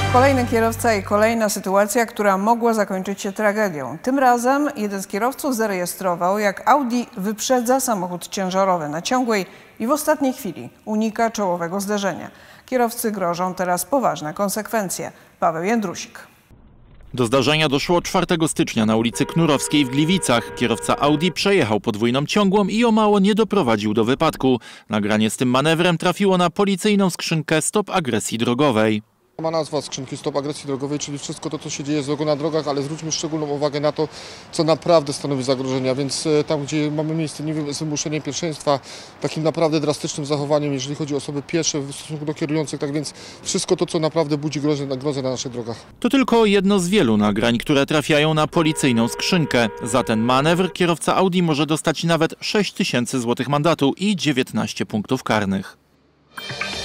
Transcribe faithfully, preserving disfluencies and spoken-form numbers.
Kolejny kierowca i kolejna sytuacja, która mogła zakończyć się tragedią. Tym razem jeden z kierowców zarejestrował, jak Audi wyprzedza samochód ciężarowy na ciągłej i w ostatniej chwili unika czołowego zderzenia. Kierowcy grożą teraz poważne konsekwencje. Paweł Jędrusik. Do zdarzenia doszło czwartego stycznia na ulicy Knurowskiej w Gliwicach. Kierowca Audi przejechał podwójną ciągłą i o mało nie doprowadził do wypadku. Nagranie z tym manewrem trafiło na policyjną skrzynkę Stop Agresji Drogowej. Ma nazwa skrzynki Stop Agresji Drogowej, czyli wszystko to, co się dzieje złego na drogach, ale zwróćmy szczególną uwagę na to, co naprawdę stanowi zagrożenia, więc tam, gdzie mamy miejsce nie wiem, z wymuszeniem pierwszeństwa, takim naprawdę drastycznym zachowaniem, jeżeli chodzi o osoby piesze w stosunku do kierujących, tak więc wszystko to, co naprawdę budzi grozę, grozę na naszych drogach. To tylko jedno z wielu nagrań, które trafiają na policyjną skrzynkę. Za ten manewr kierowca Audi może dostać nawet sześć tysięcy złotych mandatu i dziewiętnaście punktów karnych.